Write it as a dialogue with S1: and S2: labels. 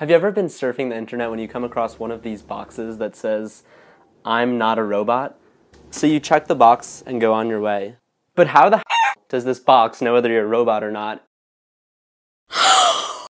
S1: Have you ever been surfing the internet when you come across one of these boxes that says, "I'm not a robot"? So you check the box and go on your way. But how the does this box know whether you're a robot or not